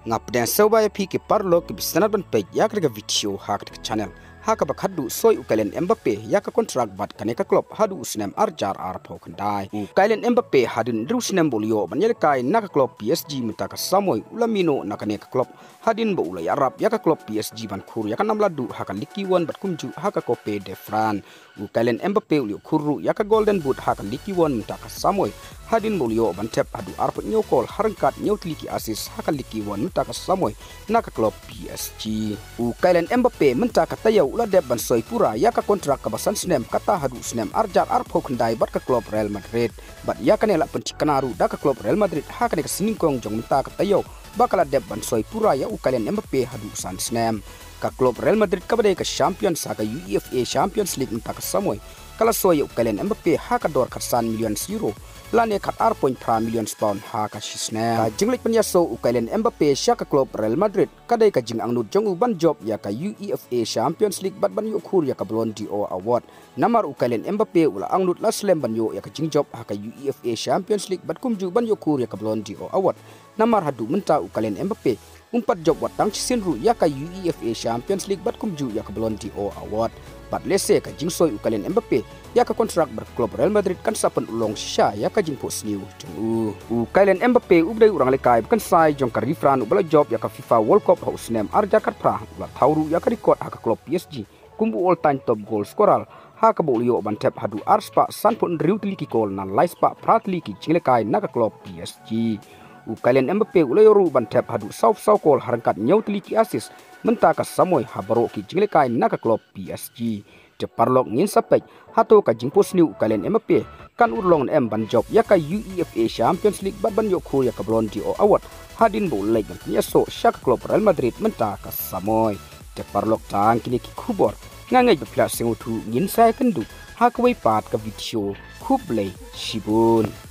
ngap den sawaya pi ke parlo ke bisanat ban pe yak ke video hak ke channel hak ba khatduh soi ukalen Mbappe yak kontrak bat kaneka klub haduh usnem arjar ar pau kandai ukalen Mbappe hadin rusnem bolio ban yel kai nak klub PSG minta ka samoy ulamino nak kaneka klub hadin bo ulay arab yak klub PSG ban khur yak nam ladu hak likiwan bat kumju hak kope de fran ukalen Mbappe ulio khuru yak golden boot hak likiwan minta ka samoy hadin bolio ban tep haduh ar pau nyokol harangkat nyotliki asis hak likiwan minta ka samoy nak klub PSG ukalen Mbappe minta ka tayaw ula deb ban soi pura yaka kontrak ka basan snem kata haduh snem arjar ar pau kandai bat ka klub Real Madrid bat yakane la pencikanaru da ka klub Real Madrid hakane ka siningkong jong minta ka tayaw bakala deb ban soi pura ya ukalen Mbappe haduh san snem ka klub Real Madrid ka badai ka champions sa ka UEFA Champions League minta ka samoy kala soi ukalen Mbappe haka dor karsan million euro lane kat ar point pra million pound haka shisne ka jinglik penyaso ukalen Mbappe sya ka klub Real Madrid kadai ka jing angnut jong uban job ya ka UEFA Champions League bat ban yo khur ya ka Ballon d'Or award namar ukalen Mbappe ula angnut la slem ban yo ya ka jing job haka UEFA Champions League bat kumju ban yo khur ya ka Ballon d'Or award namar hadu menta ukalen Mbappe umpat job watang chisenru ya ka UEFA Champions League bat kumju ya ka Ballon d'Or award bat lese ka jingsoi ukalen Mbappe ya ka kontrak berklub Real Madrid kan sapen ulong sya ya ka jingpo sniu jong ukalen Mbappe ubdai urang lekai kan sai jong ka rifran ubala job ya ka FIFA World Cup hausnem arja kat pra ula tauru ya ka record ha ka klub PSG kumbu all time top goal scorer ha ka bolio ban tep haduh arspa sanpon riutli ki kol nan laispa pratli ki jinglekai na ka klub PSG ukalen Mbappe ulayoru ban tep haduh sau kol harangkat nyautli ki asis menta ka samoy habaro ki jinglekai na ka klub PSG te parlok ngin sapek hato ka jingpo sniu ukalen Mbappe kan urlong em ban job ya ka UEFA Champions League bat ban yo khur ya ka Ballon d'Or award hadin bo lek ban so syak klub Real Madrid menta ka samoy te parlok tang kini ki khubor ngangai bepla sengutu ngin sai kendu ha ka wei pat ka video khuble shibun